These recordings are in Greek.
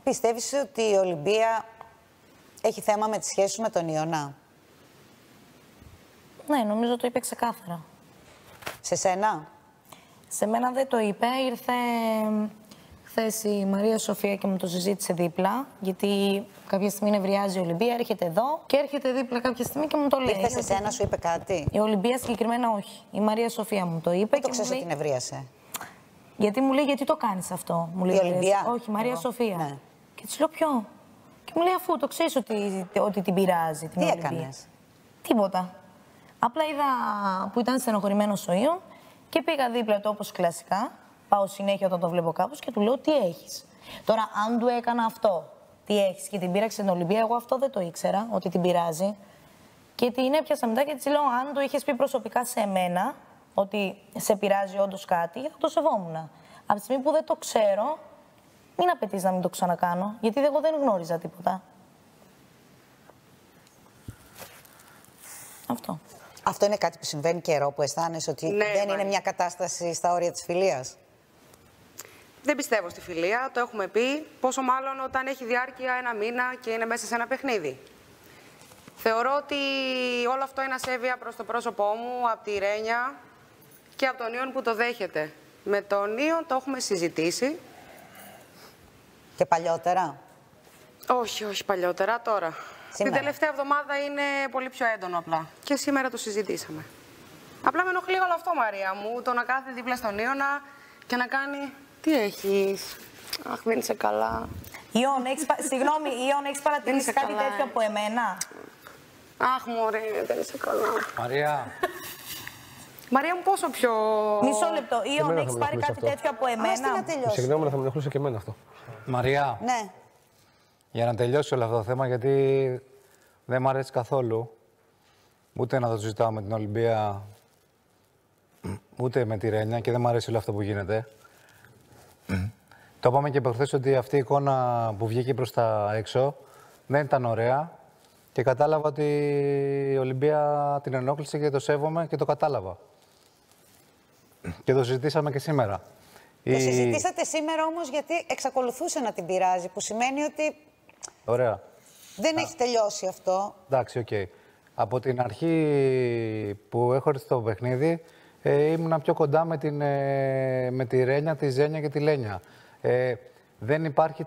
Πιστεύεις ότι η Ολυμπία έχει θέμα με τις σχέσεις με τον Ιωνά? Ναι, νομίζω το είπε ξεκάθαρα. Σε σένα? Σε μένα δεν το είπε. Ήρθε χθες η Μαρία Σοφία και μου το συζήτησε δίπλα. Γιατί κάποια στιγμή νευριάζει η Ολυμπία, έρχεται εδώ και έρχεται δίπλα κάποια στιγμή και μου το λέει. Ήρθε σε σένα, σου είπε κάτι? Η Ολυμπία συγκεκριμένα όχι. Η Μαρία Σοφία μου το είπε. Δεν το ξέρεις ότι νευρίασε? Γιατί μου λέει, γιατί το κάνεις αυτό? Μου λέει, η Ολυμπία? Όχι, η Μαρία Σοφία. Ναι. Και της λέω, ποιο? Και μου λέει, αφού το ξέρεις ότι την πειράζει την Ολυμπία. Τι έκανες? Τίποτα. Απλά είδα που ήταν στενοχωρημένος ο Ιων και πήγα δίπλα του όπως κλασικά. Πάω συνέχεια όταν το βλέπω κάπως και του λέω, τι έχεις? Τώρα, αν του έκανα αυτό, τι έχεις, και την πείραξε την Ολυμπία, εγώ αυτό δεν το ήξερα, ότι την πειράζει. Και την έπιασα μετά και της λέω, αν το είχες πει προσωπικά σε μένα, ότι σε πειράζει όντως κάτι, θα το σεβόμουν. Από τη στιγμή που δεν το ξέρω, μην απαιτείς να μην το ξανακάνω, γιατί εγώ δεν γνώριζα τίποτα. Αυτό. Αυτό είναι κάτι που συμβαίνει καιρό, που αισθάνεσαι ότι δεν είναι μια κατάσταση στα όρια της φιλίας? Δεν πιστεύω στη φιλία, το έχουμε πει, πόσο μάλλον όταν έχει διάρκεια ένα μήνα και είναι μέσα σε ένα παιχνίδι. Θεωρώ ότι όλο αυτό είναι ασέβεια προς το πρόσωπό μου, από τη Ρένια και από τον Ιων που το δέχεται. Με τον Ιων το έχουμε συζητήσει. Και παλιότερα? Όχι, όχι παλιότερα, τώρα. Σήμερα. Την τελευταία εβδομάδα είναι πολύ πιο έντονο απλά. Και σήμερα το συζητήσαμε. Απλά με ενοχλεί όλο αυτό, Μαρία μου, το να κάθεται δίπλα στον Ιωνα και να κάνει... Τι έχεις? Αχ, δεν είσαι καλά. Ιων, συγγνώμη, Ιων, έχεις παρατηρήσει κάτι τέτοιο από εμένα? Αχ, μωρέ, δεν είσαι καλά. Μαρία. Μαρία μου, πόσο πιο... Μισό λεπτό. Ιων, έχεις πάρει κάτι τέτοιο από εμένα? Να τελειώσει. Συγγνώμη, θα με ενοχλούσε και εμένα αυτό. Μαρία. Ναι. Για να τελειώσει όλο αυτό το θέμα, γιατί δεν μου αρέσει καθόλου ούτε να το συζητάω με την Ολυμπία, ούτε με τη Ρένια και δεν μου αρέσει όλο αυτό που γίνεται. Το είπαμε και προχθές ότι αυτή η εικόνα που βγήκε προς τα έξω δεν ήταν ωραία και κατάλαβα ότι η Ολυμπία την ενόχλησε και το σέβομαι και το κατάλαβα. Και το συζητήσαμε και σήμερα. Το συζητήσατε σήμερα όμως γιατί εξακολουθούσε να την πειράζει, που σημαίνει ότι ωραία. Δεν έχει τελειώσει αυτό. Εντάξει, οκ. Από την αρχή που έχω έρθει στο παιχνίδι, ήμουνα πιο κοντά με τη Ρένια, τη Ζένια και τη Λένια. Δεν υπάρχει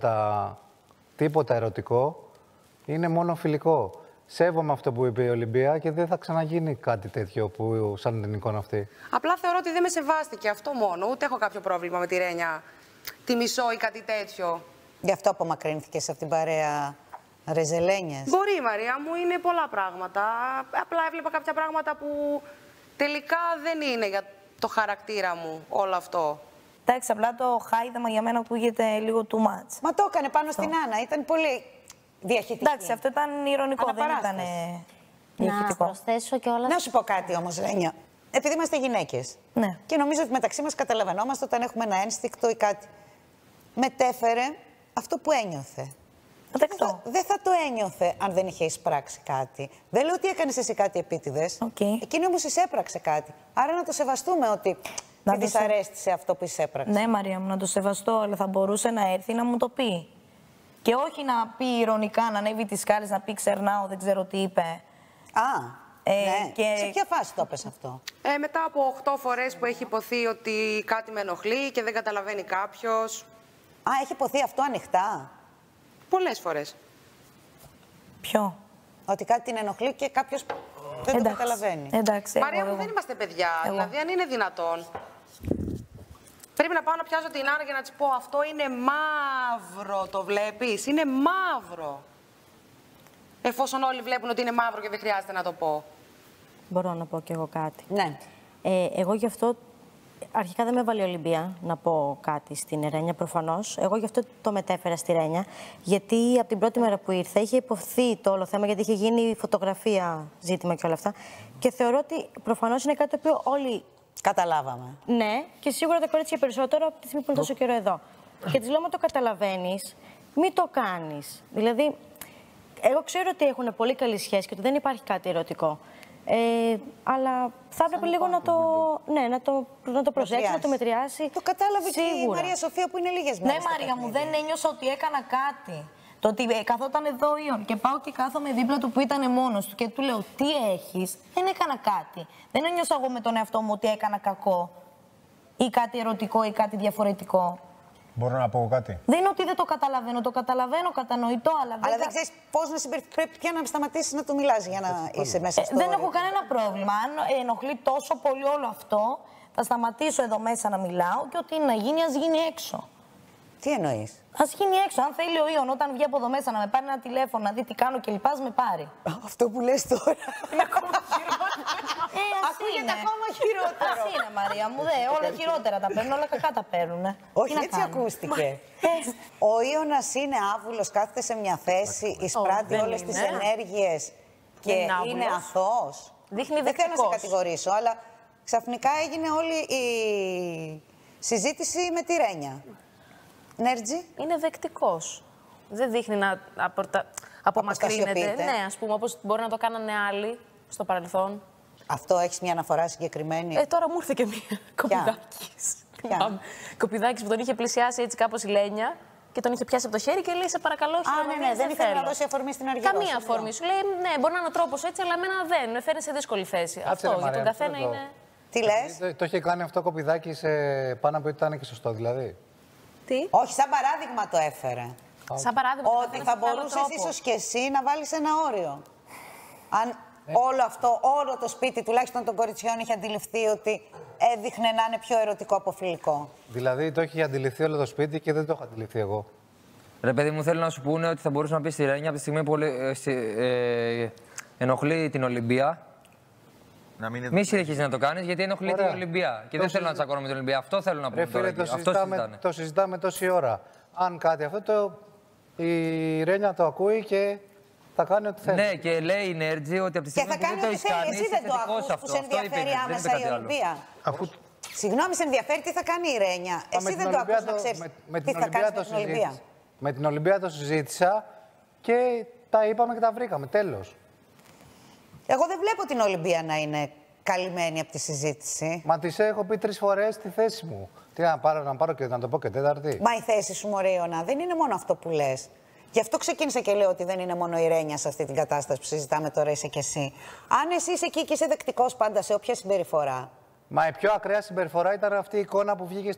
τίποτα ερωτικό, είναι μόνο φιλικό. Σέβομαι αυτό που είπε η Ολυμπία και δεν θα ξαναγίνει κάτι τέτοιο που, σαν την εικόνα αυτή. Απλά θεωρώ ότι δεν με σεβάστηκε αυτό μόνο. Ούτε έχω κάποιο πρόβλημα με τη Ρένια, τη μισώ ή κάτι τέτοιο. Γι' αυτό απομακρύνθηκες από την παρέα Ρεζελένιες. Μπορεί, Μαρία μου, είναι πολλά πράγματα. Απλά έβλεπα κάποια πράγματα που τελικά δεν είναι για το χαρακτήρα μου όλο αυτό. Εντάξει, απλά το χάιδεμα για μένα ακούγεται λίγο too much. Μα το έκανε πάνω στην Άννα, ήταν πολύ διαχειτική. Εντάξει, αυτό ήταν ηρωνικό, δεν ήταν διαχειτικό. Να προσθέσω κιόλας. Να σου πω κάτι όμως, Ρένια. Επειδή είμαστε γυναίκες. Ναι. Και νομίζω ότι μεταξύ μας καταλαβαίνόμαστε όταν έχουμε ένα ένστικτο ή κάτι. Μετέφερε αυτό που ένιωθε. Δεν θα το ένιωθε αν δεν είχε εισπράξει κάτι. Δεν λέω ότι έκανες εσύ κάτι επίτηδες. Εκείνη όμως εισέπραξε κάτι. Άρα να το σεβαστούμε ότι δεν της αρέστησε αυτό που εισέπραξε. Ναι, Μαρία μου, να το σεβαστώ, αλλά θα μπορούσε να έρθει να μου το πει. Και όχι να πει ηρωνικά, να ανέβει τις σκάλες, να πει ξερνάω, δεν ξέρω τι είπε. Ναι. Και... Σε ποια φάση το έπες αυτό? Μετά από 8 φορές που έχει υποθεί ότι κάτι με ενοχλεί και δεν καταλαβαίνει κάποιος. Έχει υποθεί αυτό ανοιχτά? Πολλές φορές. Ποιο? Ότι κάτι την ενοχλεί και κάποιος δεν το καταλαβαίνει. Εντάξει, Μαρία μου, δεν είμαστε παιδιά. Δηλαδή, αν είναι δυνατόν. Πρέπει να πάω να πιάσω την Άννα για να της πω αυτό είναι μαύρο, το βλέπεις, είναι μαύρο. Εφόσον όλοι βλέπουν ότι είναι μαύρο και δεν χρειάζεται να το πω. Μπορώ να πω κι εγώ κάτι. Ναι. Εγώ γι' αυτό, αρχικά δεν με έβαλε η Ολυμπία να πω κάτι στην Ρένια προφανώς. Εγώ γι' αυτό το μετέφερα στη Ρένια, γιατί από την πρώτη μέρα που ήρθε είχε υποθεί το όλο θέμα, γιατί είχε γίνει φωτογραφία ζήτημα και όλα αυτά. Και θεωρώ ότι προφανώς είναι κάτι το οποίο όλοι... Καταλάβαμε. Ναι, και σίγουρα τα κορίτσια περισσότερο από τη στιγμή που είναι τόσο καιρό εδώ. Και της λέω, μα το καταλαβαίνεις, μην το κάνεις. Δηλαδή, εγώ ξέρω ότι έχουν πολύ καλή σχέση και ότι δεν υπάρχει κάτι ερωτικό. Αλλά θα έπρεπε λίγο να το προσέξει, να το μετριάσει. Το κατάλαβε και η Μαρία Σοφία που είναι λίγες μέρες. Ναι, Μαρία μου, δεν ένιωσα ότι έκανα κάτι. Το ότι καθόταν εδώ ο Ιων και πάω και κάθομαι δίπλα του που ήταν μόνος του και του λέω τι έχεις, δεν έκανα κάτι. Δεν ένιωσα εγώ με τον εαυτό μου ότι έκανα κακό ή κάτι ερωτικό ή κάτι διαφορετικό. Μπορώ να πω κάτι. Δεν είναι ότι δεν το καταλαβαίνω, το καταλαβαίνω, κατανοητό, αλλά δεν ξέρεις πώς να συμπεριφερθείς. Πρέπει πια να σταματήσεις να του μιλάς για να είσαι μέσα στο. Δεν έχω κανένα πρόβλημα. Αν ενοχλεί τόσο πολύ όλο αυτό, θα σταματήσω εδώ μέσα να μιλάω και ό,τι είναι να γίνει, ας γίνει έξω. Τι εννοείς? Ας γίνει έξω. Αν θέλει ο Ιων όταν βγει από εδώ μέσα να με πάρει ένα τηλέφωνο, να δει τι κάνω και λοιπά, με πάρει. Αυτό που λες τώρα. Είναι ακόμα χειρότερο. Ακούγεται ακόμα χειρότερο. Ας είναι, Μαρία μου, όλα χειρότερα τα παίρνουν, όλα κακά τα παίρνουν. Όχι, έτσι ακούστηκε. Ο Ιωνας είναι άβουλος, κάθεται σε μια θέση, εισπράττει όλες τις ενέργειες και είναι αθώος. Δεν θέλω να σε κατηγορήσω, αλλά ξαφνικά έγινε όλη η συζήτηση με τη Ρένια. Νέρτζη. Είναι δεκτικός. Δεν δείχνει να απομακρύνεται. Ναι, ας πούμε, όπως μπορεί να το κάνανε άλλοι στο παρελθόν. Αυτό έχεις μια αναφορά συγκεκριμένη? Τώρα μου ήρθε και μία. Κοπηδάκης. Κοπηδάκης που τον είχε πλησιάσει έτσι κάπως η Λένια και τον είχε πιάσει από το χέρι και λέει: σε παρακαλώ, ναι, δεν ήθελε να δώσει αφορμή στην Αργυρό. Καμία αφορμή. Σου λέει: ναι, μπορεί να είναι ο τρόπος έτσι, αλλά εμένα δεν. Με φέρνει σε δύσκολη θέση. Αυτό για τον καθένα είναι. Τι λες? Το είχε κάνει αυτό Κοπηδάκης πάνω από ότι ήταν και σωστό, δηλαδή. Τι? Όχι, σαν παράδειγμα το έφερε. Σαν παράδειγμα. Ότι θα μπορούσες ίσως και εσύ να βάλεις ένα όριο. Αν όλο αυτό, όλο το σπίτι τουλάχιστον των κοριτσιών είχε αντιληφθεί ότι έδειχνε να είναι πιο ερωτικό από φιλικό. Δηλαδή το έχει αντιληφθεί όλο το σπίτι και δεν το έχω αντιληφθεί εγώ. Ρε παιδί μου, θέλω να σου πούνε ότι θα μπορούσε να πει στη Ρένια από τη στιγμή που ενοχλεί την Ολυμπία. Μη συνεχίζει να το κάνεις γιατί ενοχλεί την Ολυμπία. Και δεν θέλω να τσακώνω με την Ολυμπία. Αυτό θέλω να πω. Το συζητάμε τόση ώρα. Αν κάτι αυτό η Ρένια το ακούει και θα κάνει ό,τι θέλει. Ναι, και λέει η Νέρτζη ότι από τη στιγμή που δεν το έχεις κάνει, εσύ δεν το ακούς που σε ενδιαφέρει άμεσα η Ολυμπία. Συγγνώμη, σε ενδιαφέρει τι θα κάνει η Ρένια. Εσύ δεν το ακούς να ξέρεις τι θα κάνει με την Ολυμπία. Με την Ολυμπία το συζήτησα και τα είπαμε και τα βρήκαμε. Τέλος. Εγώ δεν βλέπω την Ολυμπία να είναι καλυμμένη από τη συζήτηση. Μα της έχω πει 3 φορές τη θέση μου. Τι να πάρω και να το πω και τέταρτη. Μα η θέση σου, μωρέ Ιωνά, δεν είναι μόνο αυτό που λες. Γι' αυτό ξεκίνησα και λέω ότι δεν είναι μόνο η Ρένια σε αυτή την κατάσταση που συζητάμε τώρα, είσαι κι εσύ. Αν εσύ είσαι εκεί και είσαι δεκτικός πάντα σε όποια συμπεριφορά. Μα η πιο ακραία συμπεριφορά ήταν αυτή η εικόνα που βγήκε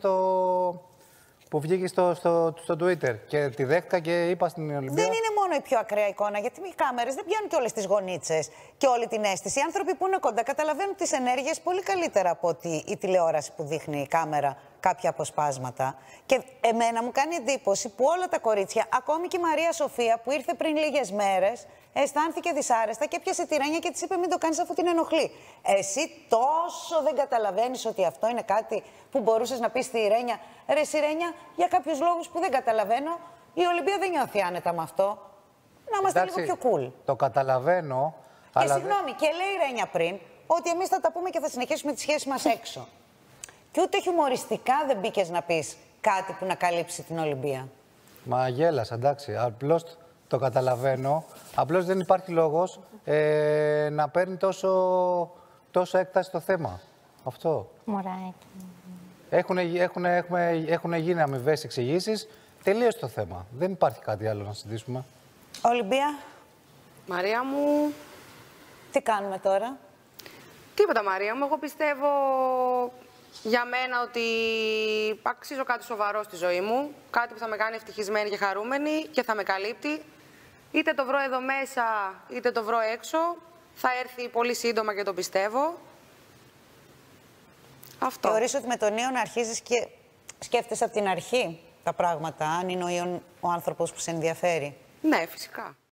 στο Twitter. Και τη δέχτηκα και είπα στην Ολυμπία. Δεν είναι μόνο η πιο ακραία εικόνα, γιατί οι κάμερες δεν πιάνουν και όλες τις γωνίτσες και όλη την αίσθηση. Οι άνθρωποι που είναι κοντά καταλαβαίνουν τις ενέργειες πολύ καλύτερα από ότι η τηλεόραση που δείχνει η κάμερα κάποια αποσπάσματα. Και εμένα μου κάνει εντύπωση που όλα τα κορίτσια, ακόμη και η Μαρία Σοφία που ήρθε πριν λίγες μέρες, αισθάνθηκε δυσάρεστα και έπιασε τη Ρένια και της είπε: μην το κάνεις αφού την ενοχλεί. Εσύ τόσο δεν καταλαβαίνεις ότι αυτό είναι κάτι που μπορούσες να πεις στη Ρένια: ρε εσύ Ρένια, για κάποιους λόγους που δεν καταλαβαίνω, η Ολυμπία δεν νιώθει άνετα με αυτό. Να είμαστε λίγο πιο cool. Το καταλαβαίνω. Και αλλά συγγνώμη, και λέει η Ρένια πριν ότι εμείς θα τα πούμε και θα συνεχίσουμε τις σχέσεις μας έξω. Και ούτε χιουμοριστικά δεν μπήκες να πεις κάτι που να καλύψει την Ολυμπία. Μα γέλασα, εντάξει. Απλώς το καταλαβαίνω. Απλώς δεν υπάρχει λόγος να παίρνει τόσο έκταση το θέμα. Αυτό. Μωράκι. Έχουν γίνει αμοιβές εξηγήσεις. Τελείωσε το θέμα. Δεν υπάρχει κάτι άλλο να συζητήσουμε. Ολυμπία. Μαρία μου. Τι κάνουμε τώρα? Τίποτα, Μαρία μου. Εγώ πιστεύω για μένα ότι αξίζω κάτι σοβαρό στη ζωή μου. Κάτι που θα με κάνει ευτυχισμένη και χαρούμενη και θα με καλύπτει. Είτε το βρω εδώ μέσα, είτε το βρω έξω. Θα έρθει πολύ σύντομα και το πιστεύω. Αυτό. Θεωρείς ότι με τον Ιων αρχίζεις και σκέφτεσαι από την αρχή τα πράγματα, αν είναι ο Ιων ο άνθρωπος που σε ενδιαφέρει? Ναι, φυσικά.